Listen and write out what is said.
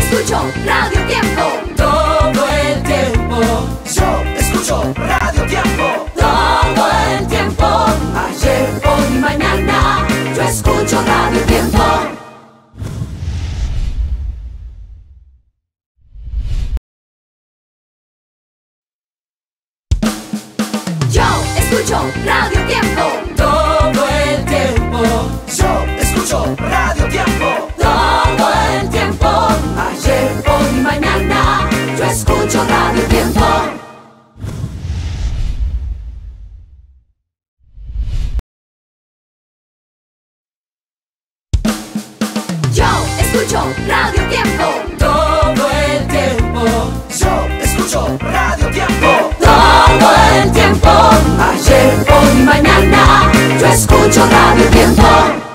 escucho Radio Tiempo. Todo el tiempo. Yo escucho Radio Tiempo. Todo el tiempo. Ayer, Hoy y mañana. Yo escucho Radio Tiempo. Yo escucho Radio Tiempo. todo el tiempo. Yo escucho Radio Tiempo. Todo el tiempo. Ayer, Hoy y mañana. Yo escucho Radio Tiempo. Yo escucho Radio Tiempo. todo el tiempo. Yo escucho Radio Tiempo. Todo el tiempo. Ayer, Hoy y mañana. Yo escucho Radio Tiempo.